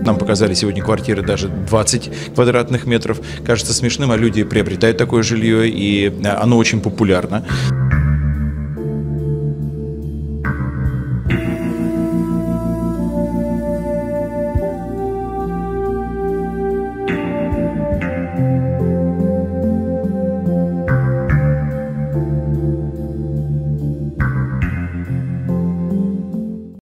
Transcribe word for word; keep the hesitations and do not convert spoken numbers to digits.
Нам показали сегодня квартиры даже двадцать квадратных метров. Кажется смешным, а люди приобретают такое жилье, и оно очень популярно.